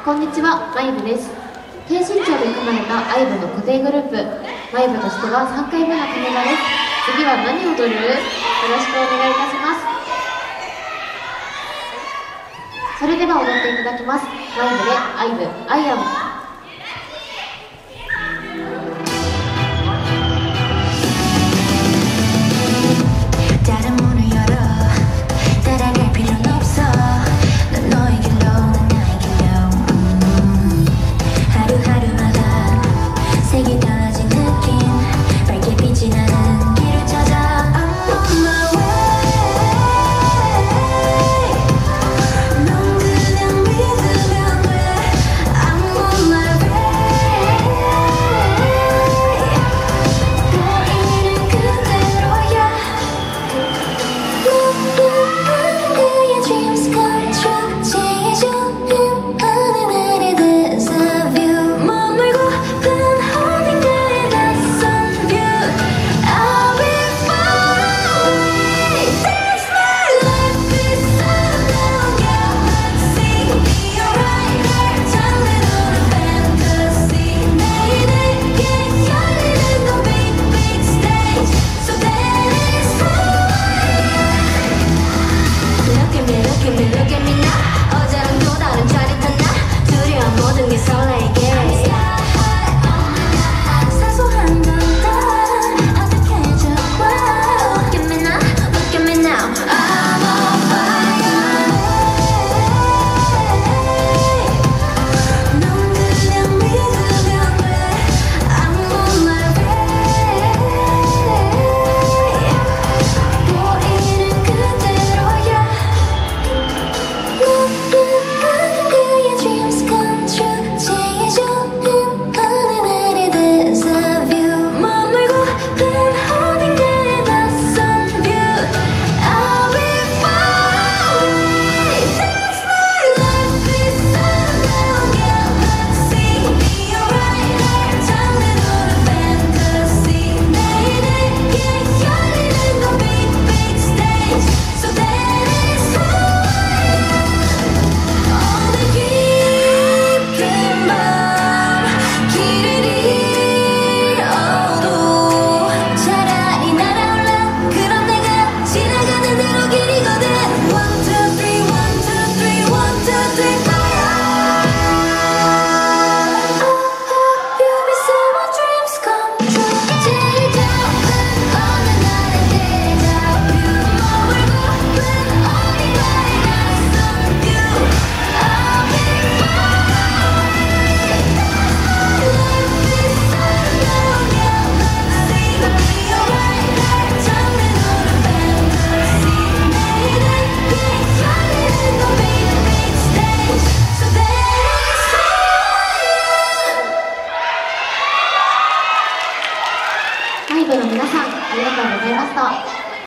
こんにちは、マイブです。低身長で組まれたアイブの固定グループ、マイブとしては3回目のカメラです。次は何を踊る？よろしくお願いいたします。それでは踊っていただきます。マイブでアイブ、アイアム。マイブの皆さん、ありがとうございました。